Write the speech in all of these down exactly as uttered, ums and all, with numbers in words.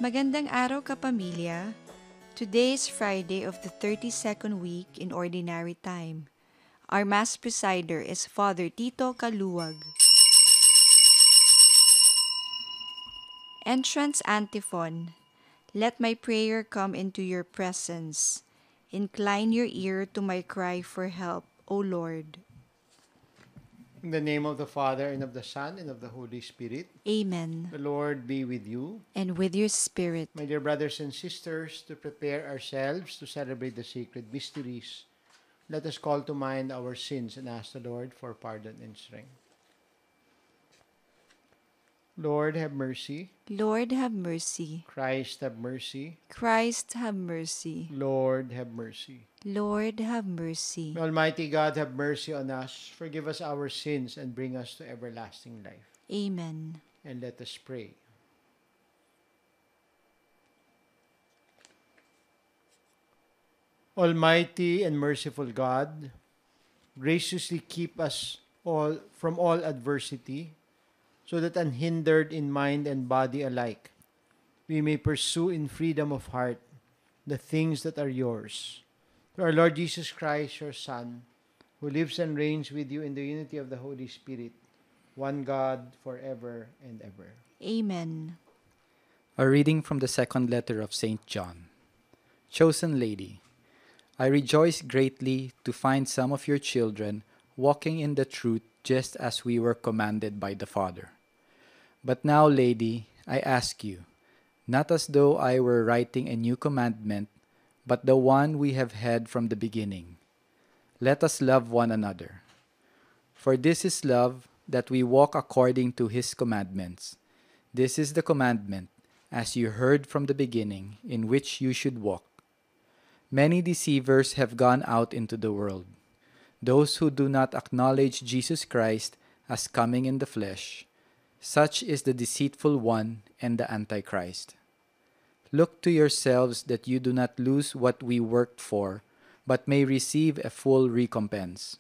Magandang araw, kapamilya. Today is Friday of the thirty-second week in Ordinary Time. Our Mass presider is Father Tito Caluag. Entrance Antiphon. Let my prayer come into your presence. Incline your ear to my cry for help, O Lord. In the name of the Father, and of the Son, and of the Holy Spirit. Amen. The Lord be with you. And with your spirit. My dear brothers and sisters, to prepare ourselves to celebrate the sacred mysteries, let us call to mind our sins and ask the Lord for pardon and strength. Lord, have mercy. Lord, have mercy. Christ, have mercy. Christ, have mercy. Lord, have mercy. Lord, have mercy. May Almighty God have mercy on us, forgive us our sins, and bring us to everlasting life. Amen. And let us pray. Almighty and merciful God, graciously keep us all from all adversity, so that unhindered in mind and body alike, we may pursue in freedom of heart the things that are yours. Through our Lord Jesus Christ, your Son, who lives and reigns with you in the unity of the Holy Spirit, one God, forever and ever. Amen. A reading from the second letter of Saint John. Chosen Lady, I rejoice greatly to find some of your children walking in the truth just as we were commanded by the Father. But now, Lady, I ask you, not as though I were writing a new commandment, but the one we have had from the beginning. Let us love one another. For this is love, that we walk according to his commandments. This is the commandment, as you heard from the beginning, in which you should walk. Many deceivers have gone out into the world, those who do not acknowledge Jesus Christ as coming in the flesh. Such is the deceitful one and the Antichrist. Look to yourselves that you do not lose what we worked for, but may receive a full recompense.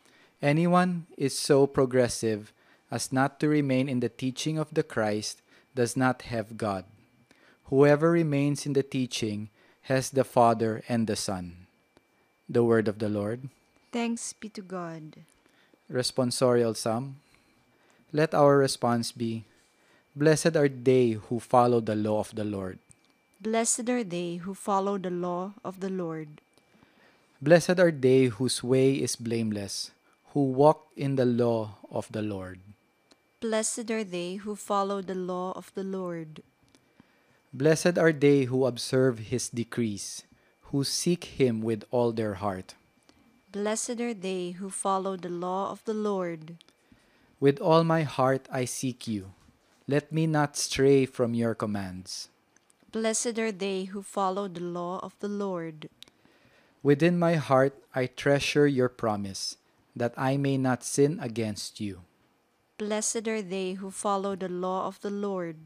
Anyone is so progressive as not to remain in the teaching of the Christ does not have God. Whoever remains in the teaching has the Father and the Son. The word of the Lord. Thanks be to God. Responsorial Psalm. Let our response be, Blessed are they who follow the law of the Lord. Blessed are they who follow the law of the Lord. Blessed are they whose way is blameless, who walk in the law of the Lord. Blessed are they who follow the law of the Lord. Blessed are they who observe his decrees, who seek him with all their heart. Blessed are they who follow the law of the Lord. With all my heart I seek you. Let me not stray from your commands. Blessed are they who follow the law of the Lord. Within my heart I treasure your promise, that I may not sin against you. Blessed are they who follow the law of the Lord.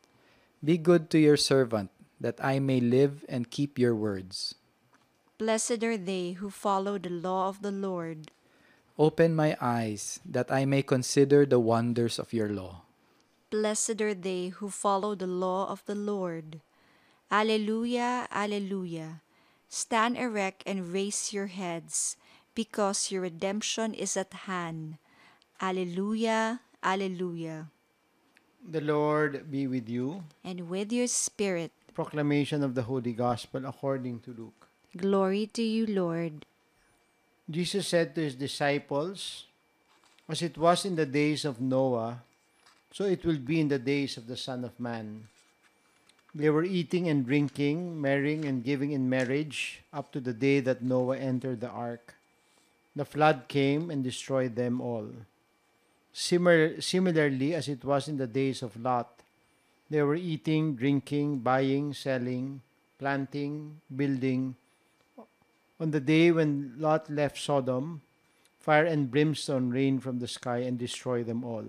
Be good to your servant, that I may live and keep your words. Blessed are they who follow the law of the Lord. Open my eyes, that I may consider the wonders of your law. Blessed are they who follow the law of the Lord. Alleluia, alleluia. Stand erect and raise your heads, because your redemption is at hand. Alleluia, alleluia. The Lord be with you. And with your spirit. Proclamation of the Holy Gospel according to Luke. Glory to you, Lord. Jesus said to his disciples, As it was in the days of Noah, so it will be in the days of the Son of Man. They were eating and drinking, marrying and giving in marriage, up to the day that Noah entered the ark. The flood came and destroyed them all. Similar, similarly, as it was in the days of Lot, they were eating, drinking, buying, selling, planting, building. On the day when Lot left Sodom, fire and brimstone rained from the sky and destroyed them all.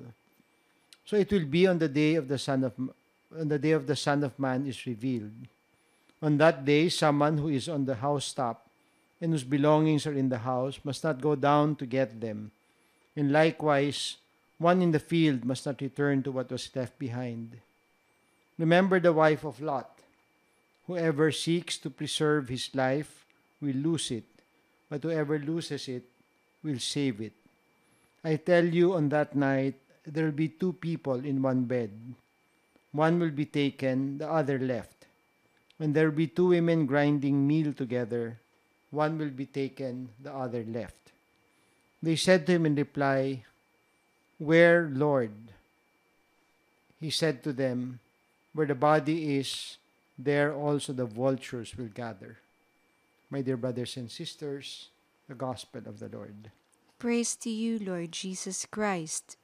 So it will be on the day of the Son of on the day of the Son of Man is revealed. On that day, someone who is on the housetop and whose belongings are in the house must not go down to get them. And likewise, one in the field must not return to what was left behind. Remember the wife of Lot. Whoever seeks to preserve his life will lose it, but whoever loses it will save it. I tell you, on that night, there will be two people in one bed. One will be taken, the other left. And there will be two women grinding meal together. One will be taken, the other left. They said to him in reply, "Where, Lord?" He said to them, "Where the body is, there also the vultures will gather." My dear brothers and sisters, the Gospel of the Lord. Praise to you, Lord Jesus Christ.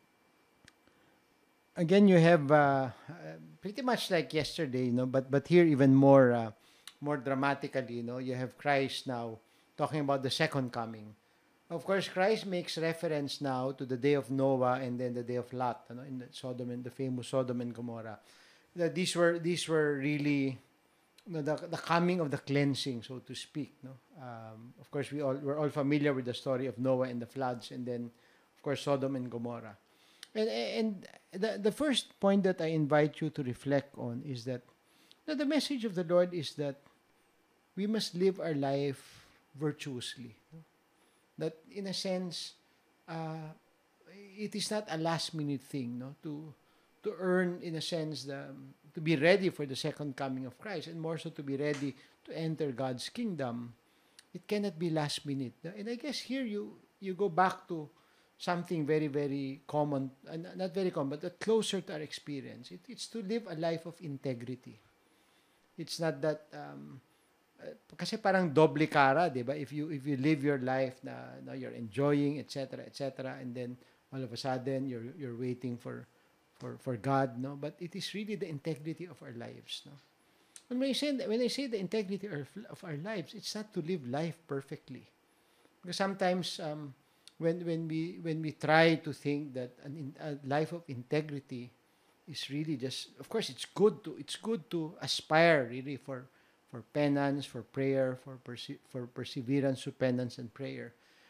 Again, you have uh, uh, pretty much like yesterday, you know, but but here even more uh, more dramatically, you know, you have Christ now talking about the second coming. Of course, Christ makes reference now to the day of Noah and then the day of Lot, you know, in the Sodom and the famous Sodom and Gomorrah. That these were these were really, you know, the the coming of the cleansing, so to speak. No, um, of course we all we're all familiar with the story of Noah and the floods, and then of course Sodom and Gomorrah. And and the the first point that I invite you to reflect on is that, you know, the message of the Lord is that we must live our life virtuously. No? That in a sense, uh, it is not a last minute thing, no, to to earn, in a sense, the to be ready for the second coming of Christ, and more so to be ready to enter God's kingdom. It cannot be last minute. And I guess here you you go back to something very, very common, uh, not very common, but closer to our experience. It, it's to live a life of integrity. It's not that, um, uh, kasi parang doble cara, di ba? If you, if you live your life na, na you're enjoying, et cetera, et cetera, and then all of a sudden you're, you're waiting for, for, for God, no? But it is really the integrity of our lives, no? When I say, when I say the integrity of, of our lives, it's not to live life perfectly. Because sometimes, um, when when we when we try to think that an in, a life of integrity is really just, of course it's good to it's good to aspire really for for penance, for prayer, for perse- for perseverance to penance and prayer,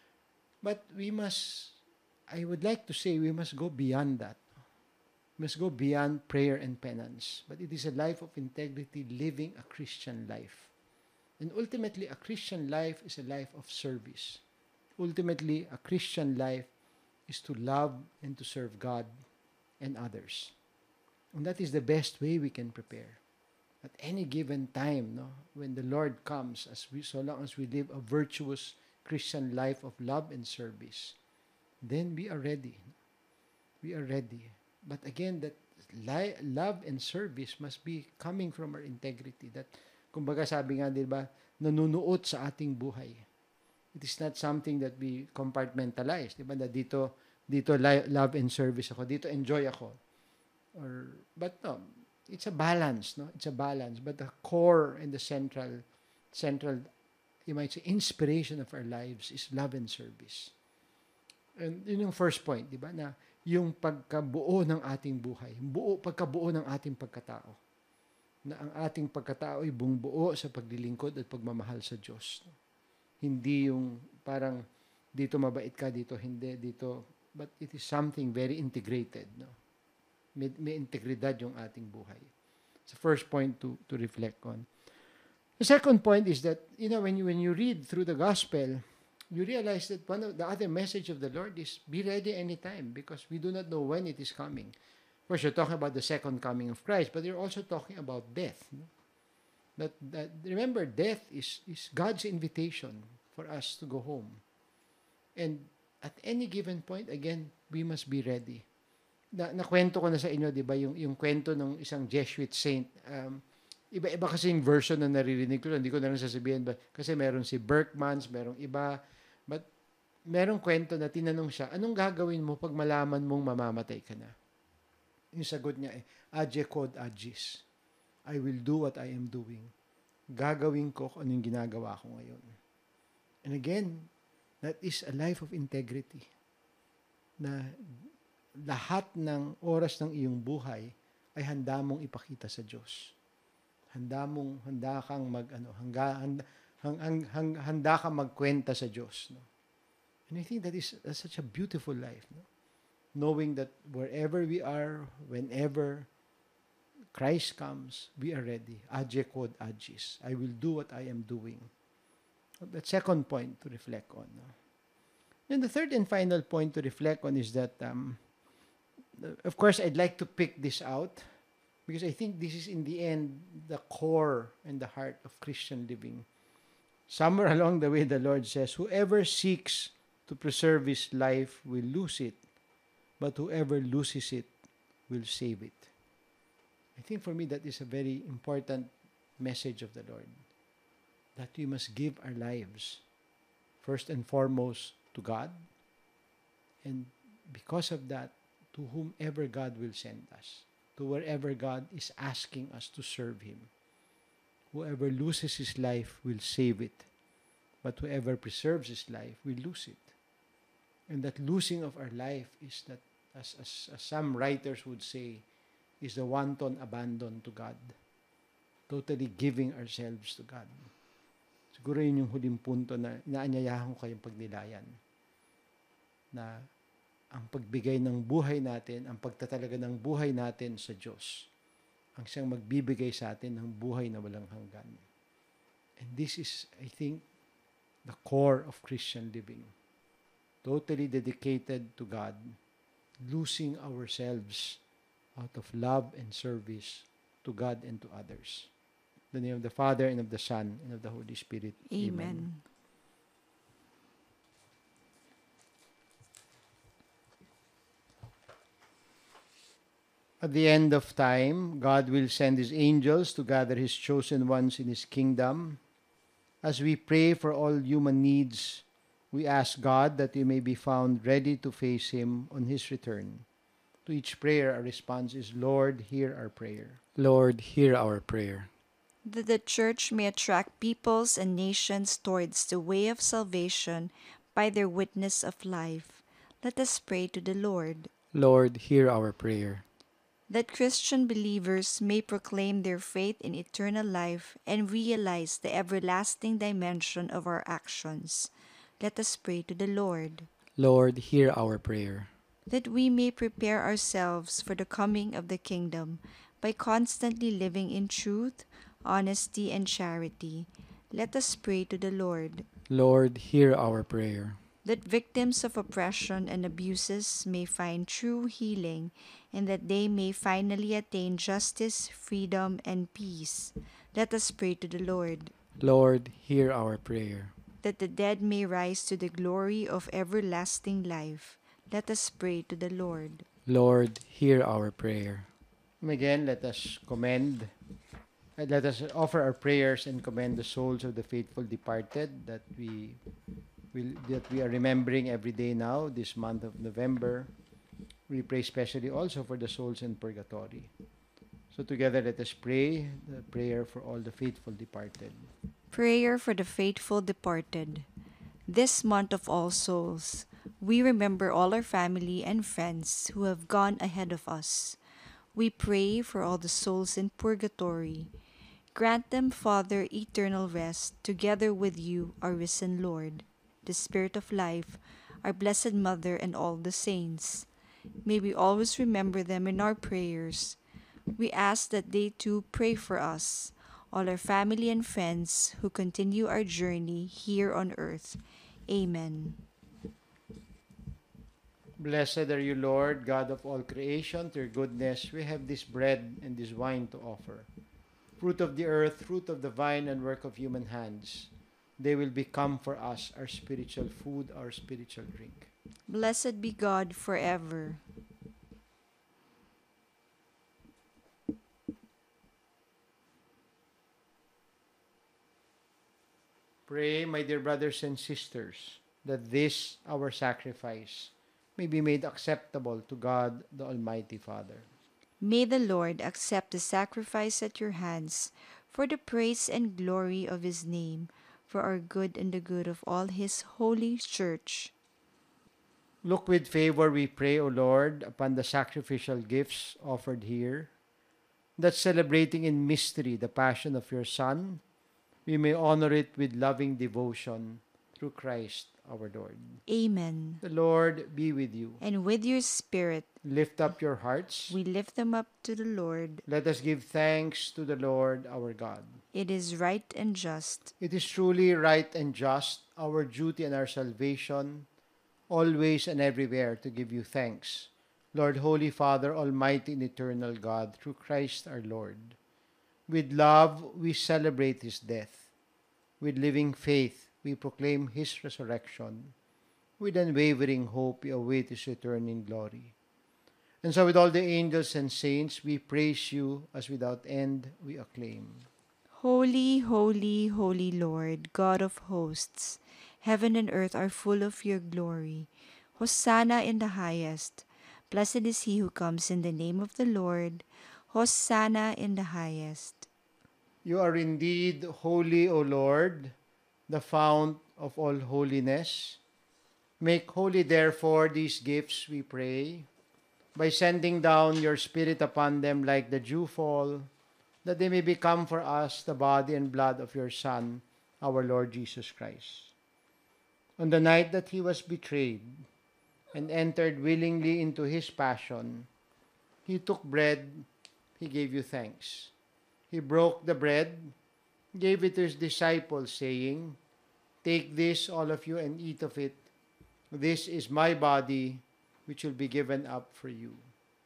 but we must, I would like to say, we must go beyond that. We must go beyond prayer and penance, but it is a life of integrity, living a Christian life. And ultimately, a Christian life is a life of service. Ultimately, a Christian life is to love and to serve God and others. And that is the best way we can prepare. At any given time, no, when the Lord comes, as we, so long as we live a virtuous Christian life of love and service, then we are ready. We are ready. But again, that li- love and service must be coming from our integrity. That, kumbaga sabi nga, di ba, nanunuot sa ating buhay. It is not something that we compartmentalize, di ba? Na dito dito li- love and service ako, dito enjoy ako. Or but no, it's a balance, no? It's a balance, but the core and the central central you might say inspiration of our lives is love and service. And yun yung first point, di ba? Na yung pagkabuo ng ating buhay, buo pagkabuo ng ating pagkatao. Na ang ating pagkatao ay buong buo sa paglilingkod at pagmamahal sa Diyos. No? Hindi yung parang dito mabait ka, dito hindi, dito, but it is something very integrated, no? May, may integridad yung ating buhay. It's the first point to to reflect on. The second point is that, you know, when you when you read through the gospel, you realize that one of the other message of the Lord is be ready anytime, because we do not know when it is coming. Of course, you're talking about the second coming of Christ, but you're also talking about death, no? That, that remember, death is is God's invitation for us to go home. And at any given point, again, we must be ready. Na, nakwento ko na sa inyo, di ba, yung, yung kwento ng isang Jesuit saint. Um, iba-iba kasi yung version na naririnig ko. Hindi ko na lang sasabihin. Ba, kasi meron si Berkmans, merong iba. But merong kwento na tinanong siya, anong gagawin mo pag malaman mong mamamatay ka na? Yung sagot niya eh, Age quod agis. I will do what I am doing. Gagawin ko kung anong ginagawa ko ngayon. And again, that is a life of integrity. Na lahat ng oras ng iyong buhay ay handa mong ipakita sa Diyos. Handa mong handa kang mag ano, hanga, handa, hang, hang, hang, handa kang magkwenta sa Diyos, no? And I think that is that's such a beautiful life, no? Knowing that wherever we are, whenever, Christ comes, we are ready. Age quod agis. I will do what I am doing. That second point to reflect on. No? And the third and final point to reflect on is that, um, of course, I'd like to pick this out because I think this is in the end the core and the heart of Christian living. Somewhere along the way, the Lord says, whoever seeks to preserve his life will lose it, but whoever loses it will save it. I think for me that is a very important message of the Lord, that we must give our lives first and foremost to God, and because of that, to whomever God will send us, to wherever God is asking us to serve Him. Whoever loses his life will save it, but whoever preserves his life will lose it. And that losing of our life is that, as, as, as some writers would say, is the wanton abandon to God. Totally giving ourselves to God. Siguro yun yung huling punto na inaanyayahan ko kayong pagnilayan. Na ang pagbigay ng buhay natin, ang pagtatalaga ng buhay natin sa Diyos, ang siyang magbibigay sa atin ng buhay na walang hanggan. And this is, I think, the core of Christian living. Totally dedicated to God, losing ourselves out of love and service to God and to others. In the name of the Father, and of the Son, and of the Holy Spirit. Amen. Amen. At the end of time, God will send His angels to gather His chosen ones in His kingdom. As we pray for all human needs, we ask God that we may be found ready to face Him on His return. To each prayer, our response is, Lord, hear our prayer. Lord, hear our prayer. That the Church may attract peoples and nations towards the way of salvation by their witness of life, let us pray to the Lord. Lord, hear our prayer. That Christian believers may proclaim their faith in eternal life and realize the everlasting dimension of our actions, let us pray to the Lord. Lord, hear our prayer. That we may prepare ourselves for the coming of the kingdom by constantly living in truth, honesty, and charity, let us pray to the Lord. Lord, hear our prayer. That victims of oppression and abuses may find true healing, and that they may finally attain justice, freedom, and peace, let us pray to the Lord. Lord, hear our prayer. That the dead may rise to the glory of everlasting life, let us pray to the Lord. Lord, hear our prayer. Again, let us commend, uh, let us offer our prayers and commend the souls of the faithful departed that we will, that we are remembering every day now, this month of November. We pray especially also for the souls in purgatory. So together, let us pray the prayer for all the faithful departed. Prayer for the faithful departed. This month of All Souls, we remember all our family and friends who have gone ahead of us. We pray for all the souls in purgatory. Grant them, Father, eternal rest, together with you, our risen Lord, the Spirit of life, our Blessed Mother, and all the saints. May we always remember them in our prayers. We ask that they too pray for us, all our family and friends who continue our journey here on earth. Amen. Blessed are you, Lord, God of all creation. To your goodness, we have this bread and this wine to offer. Fruit of the earth, fruit of the vine, and work of human hands. They will become for us our spiritual food, our spiritual drink. Blessed be God forever. Pray, my dear brothers and sisters, that this, our sacrifice, may be made acceptable to God, the Almighty Father. May the Lord accept the sacrifice at your hands for the praise and glory of His name, for our good and the good of all His holy Church. Look with favor, we pray, O Lord, upon the sacrificial gifts offered here, that celebrating in mystery the passion of your Son, we may honor it with loving devotion through through Christ our Lord. Amen. The Lord be with you. And with your spirit, Lift up your hearts. we lift them up to the Lord. Let us give thanks to the Lord our God. It is right and just. It is truly right and just, our duty and our salvation, always and everywhere to give you thanks, Lord, Holy Father, Almighty and Eternal God, through Christ our Lord. With love, we celebrate His death. With living faith, we proclaim His resurrection. With unwavering hope, we await His return in glory. And so with all the angels and saints, we praise you as without end we acclaim. Holy, holy, holy Lord, God of hosts, heaven and earth are full of your glory. Hosanna in the highest. Blessed is he who comes in the name of the Lord. Hosanna in the highest. You are indeed holy, O Lord, the fount of all holiness. Make holy, therefore, these gifts, we pray, by sending down your Spirit upon them like the dewfall, that they may become for us the body and blood of your Son, our Lord Jesus Christ. On the night that he was betrayed and entered willingly into his passion, he took bread, he gave you thanks. He broke the bread, gave it to his disciples, saying, "Take this, all of you, and eat of it. This is my body, which will be given up for you."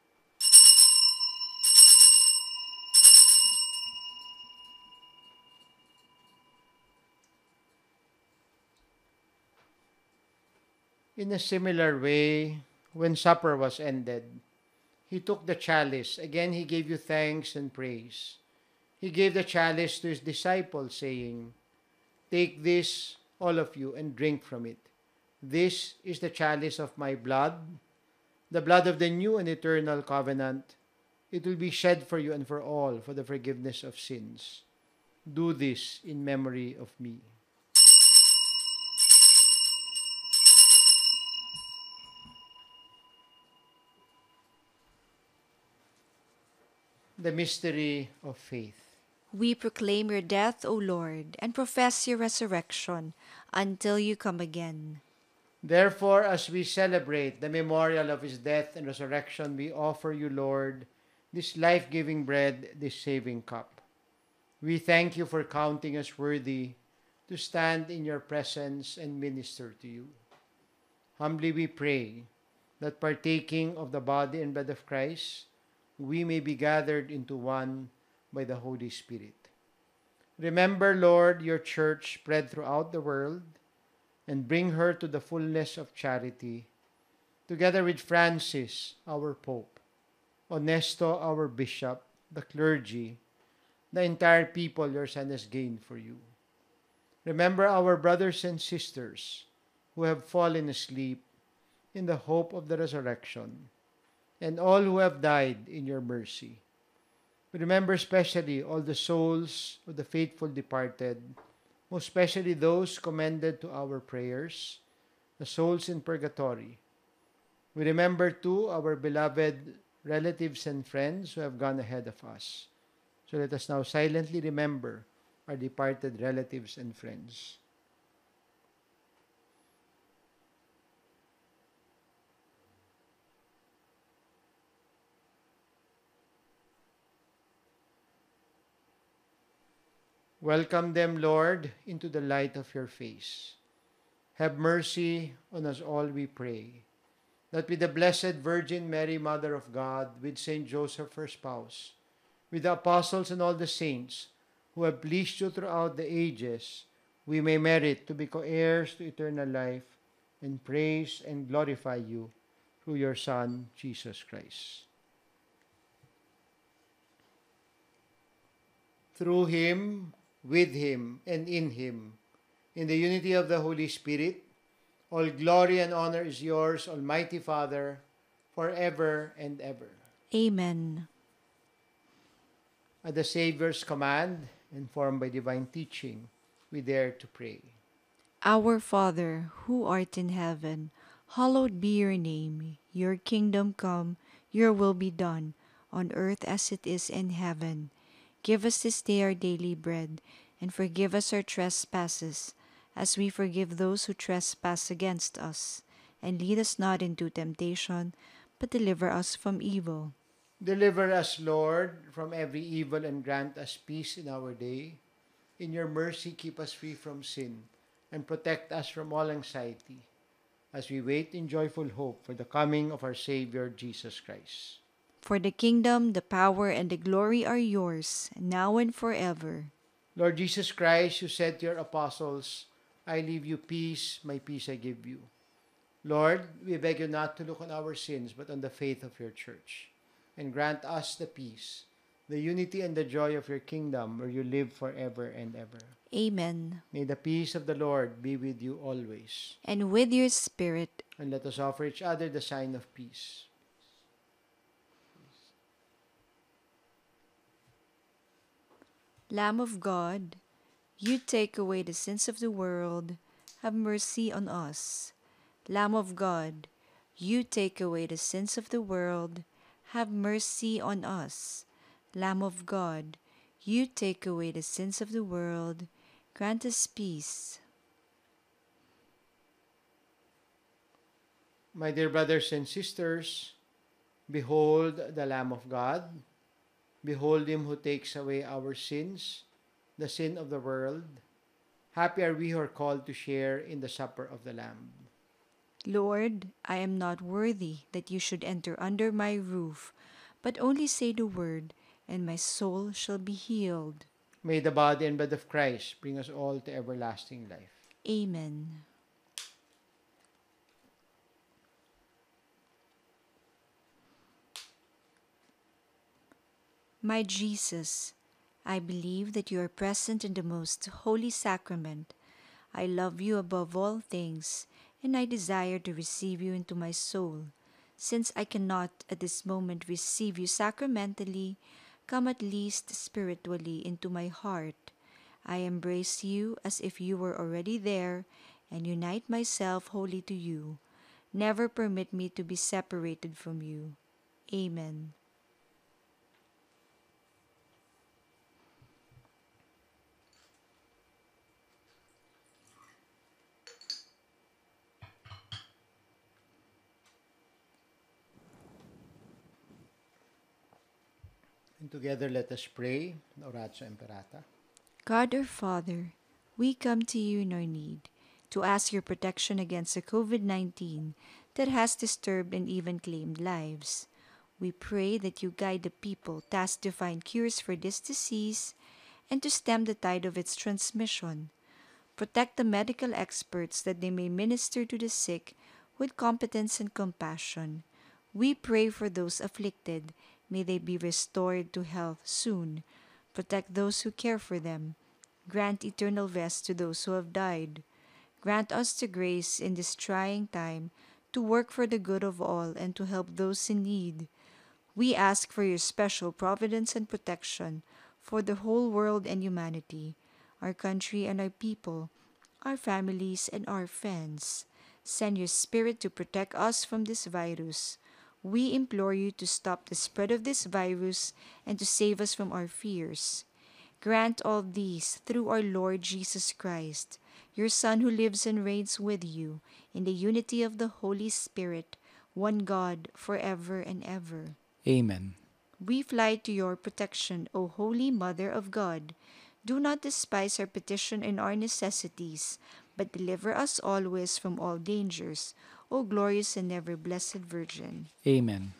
In a similar way, when supper was ended, he took the chalice. Again, he gave you thanks and praise. He gave the chalice to his disciples, saying, "Take this, all of you, and drink from it. This is the chalice of my blood, the blood of the new and eternal covenant. It will be shed for you and for all for the forgiveness of sins. Do this in memory of me." The mystery of faith. We proclaim your death, O Lord, and profess your resurrection until you come again. Therefore, as we celebrate the memorial of his death and resurrection, we offer you, Lord, this life-giving bread, this saving cup. We thank you for counting us worthy to stand in your presence and minister to you. Humbly we pray that partaking of the body and blood of Christ, we may be gathered into one by the Holy Spirit. Remember, Lord, your church spread throughout the world, and bring her to the fullness of charity, together with Francis, our Pope, Onesto, our Bishop, the clergy, the entire people your Son has gained for you. Remember our brothers and sisters who have fallen asleep in the hope of the resurrection, and all who have died in your mercy. Remember especially all the souls of the faithful departed, most especially those commended to our prayers, the souls in purgatory. We remember too our beloved relatives and friends who have gone ahead of us. So let us now silently remember our departed relatives and friends. Welcome them, Lord, into the light of your face. Have mercy on us all, we pray, that with the Blessed Virgin Mary, Mother of God, with Saint Joseph, her spouse, with the apostles and all the saints who have pleased you throughout the ages, we may merit to be co-heirs to eternal life and praise and glorify you through your Son, Jesus Christ. Through him, with him, and in him, in the unity of the Holy Spirit, all glory and honor is yours, Almighty Father, forever and ever. Amen. At the Savior's command, informed by divine teaching, we dare to pray. Our Father, who art in heaven, hallowed be your name. Your kingdom come, your will be done, on earth as it is in heaven. Give us this day our daily bread, and forgive us our trespasses, as we forgive those who trespass against us. And lead us not into temptation, but deliver us from evil. Deliver us, Lord, from every evil and grant us peace in our day. In your mercy, keep us free from sin and protect us from all anxiety as we wait in joyful hope for the coming of our Savior, Jesus Christ. For the kingdom, the power, and the glory are yours, now and forever. Lord Jesus Christ, you said to your apostles, I leave you peace, my peace I give you. Lord, we beg you not to look on our sins, but on the faith of your church, and grant us the peace, the unity and the joy of your kingdom, where you live forever and ever. Amen. May the peace of the Lord be with you always. And with your spirit. And let us offer each other the sign of peace. Lamb of God, you take away the sins of the world, have mercy on us. Lamb of God, you take away the sins of the world, have mercy on us. Lamb of God, you take away the sins of the world, grant us peace. My dear brothers and sisters, behold the Lamb of God. Behold him who takes away our sins, the sin of the world. Happy are we who are called to share in the supper of the Lamb. Lord, I am not worthy that you should enter under my roof, but only say the word, and my soul shall be healed. May the body and blood of Christ bring us all to everlasting life. Amen. My Jesus, I believe that you are present in the most holy sacrament. I love you above all things, and I desire to receive you into my soul. Since I cannot at this moment receive you sacramentally, come at least spiritually into my heart. I embrace you as if you were already there, and unite myself wholly to you. Never permit me to be separated from you. Amen. And together let us pray, Oratio Imperata. God our Father, we come to you in our need to ask your protection against the COVID nineteen that has disturbed and even claimed lives. We pray that you guide the people tasked to find cures for this disease and to stem the tide of its transmission. Protect the medical experts that they may minister to the sick with competence and compassion. We pray for those afflicted. May they be restored to health soon. Protect those who care for them. Grant eternal rest to those who have died. Grant us the grace in this trying time to work for the good of all and to help those in need. We ask for your special providence and protection for the whole world and humanity, our country and our people, our families and our friends. Send your Spirit to protect us from this virus. We implore you to stop the spread of this virus and to save us from our fears. Grant all these through our Lord Jesus Christ, your Son who lives and reigns with you in the unity of the Holy Spirit, one God, forever and ever. Amen. We fly to your protection, O Holy Mother of God. Do not despise our petition and our necessities, but deliver us always from all dangers, O glorious and ever blessed Virgin. Amen.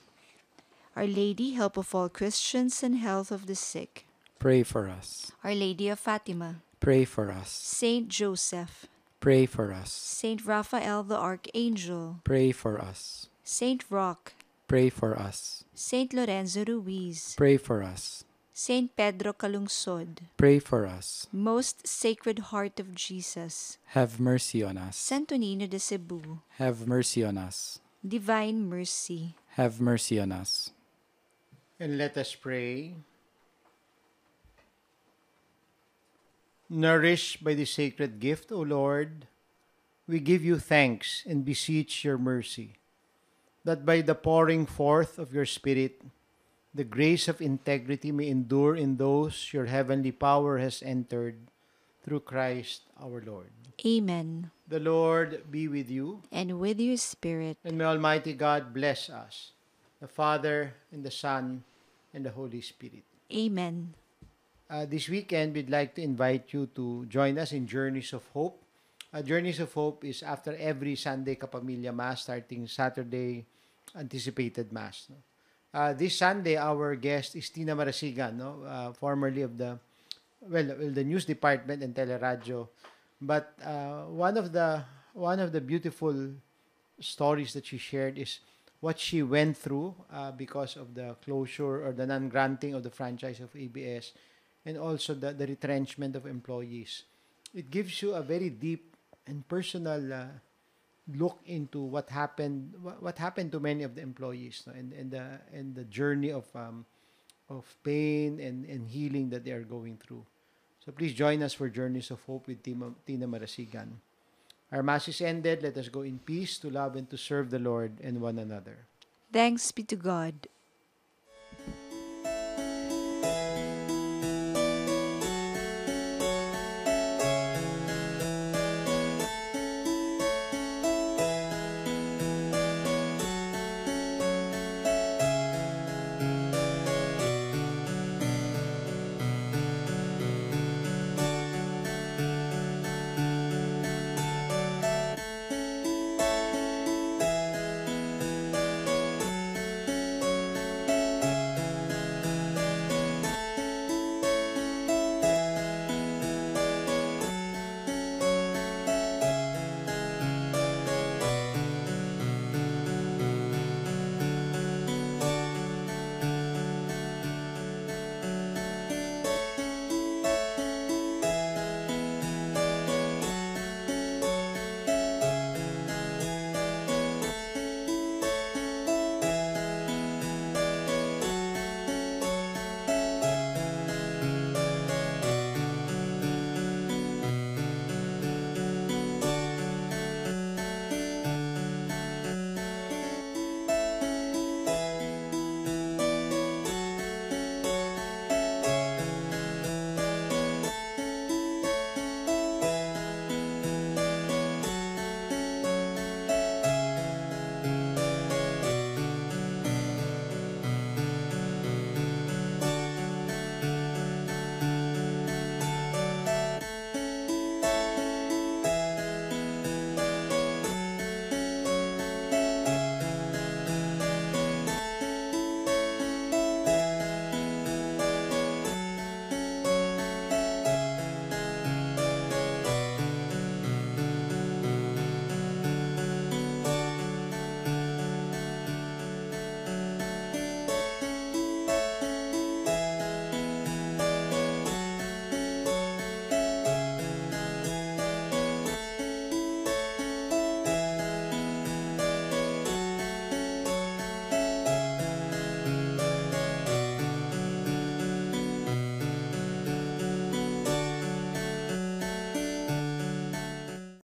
Our Lady, help of all Christians and health of the sick. Pray for us. Our Lady of Fatima. Pray for us. Saint Joseph. Pray for us. Saint Raphael the Archangel. Pray for us. Saint Roch. Pray for us. Saint Lorenzo Ruiz. Pray for us. Saint Pedro Calungsod. Pray for us. Most Sacred Heart of Jesus. Have mercy on us. Santo Niño de Cebu. Have mercy on us. Divine Mercy. Have mercy on us. And let us pray. Nourished by the sacred gift, O Lord, we give you thanks and beseech your mercy, that by the pouring forth of your Spirit, the grace of integrity may endure in those your heavenly power has entered, through Christ our Lord. Amen. The Lord be with you, And with your spirit. and may Almighty God bless us, the Father, and the Son, and the Holy Spirit. Amen. Uh, this weekend, we'd like to invite you to join us in Journeys of Hope. Uh, Journeys of Hope is after every Sunday Kapamilya Mass, starting Saturday anticipated Mass. No? Uh, this Sunday, our guest is Tina Marasigan, no? uh, formerly of the well, well, the news department and Teleradyo. But uh, one of the one of the beautiful stories that she shared is what she went through uh, because of the closure or the non-granting of the franchise of A B S, and also the, the retrenchment of employees. It gives you a very deep and personal uh, look into what happened what, what happened to many of the employees, no? and and the and the journey of um, of pain and, and healing that they are going through. So please join us for Journeys of Hope with Tina, Tina Marasigan. Our Mass is ended. Let us go in peace to love and to serve the Lord and one another. Thanks be to God.